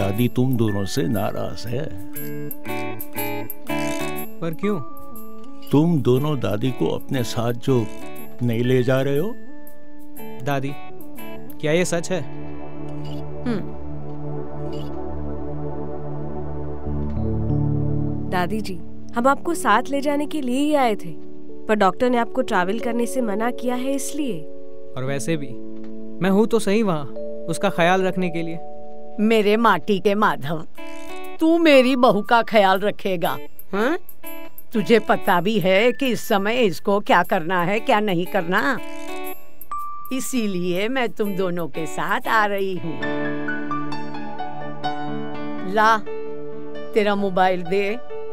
दादी तुम दोनों से नाराज है। पर क्यों? तुम दोनों दादी को अपने साथ जो नहीं ले जा रहे हो। दादी, क्या ये सच है? दादी जी, हम आपको साथ ले जाने के लिए ही आए थे, पर डॉक्टर ने आपको ट्रैवल करने से मना किया है इसलिए। और वैसे भी मैं हूँ तो सही वहाँ, उसका ख्याल रखने के लिए। मेरे माटी के माधव, तू मेरी बहू का ख्याल रखेगा? हाँ? तुझे पता भी है कि इस समय इसको क्या करना है क्या नहीं करना, इसीलिए मैं तुम दोनों के साथ आ रही हूँ। ला, तेरा मोबाइल दे।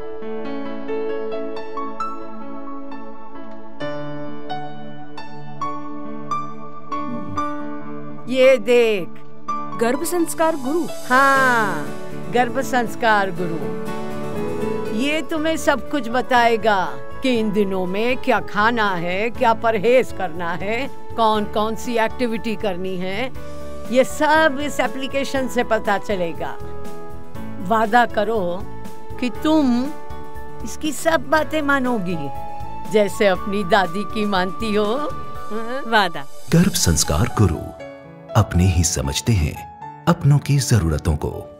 ये देख, गर्भ संस्कार गुरु। हाँ, गर्भ संस्कार गुरु। ये तुम्हें सब कुछ बताएगा कि इन दिनों में क्या खाना है, क्या परहेज करना है, कौन कौन सी एक्टिविटी करनी है, ये सब इस एप्लीकेशन से पता चलेगा। वादा करो कि तुम इसकी सब बातें मानोगी, जैसे अपनी दादी की मानती हो। वादा। गर्भ संस्कार गुरु अपने ही समझते हैं अपनों की जरूरतों को।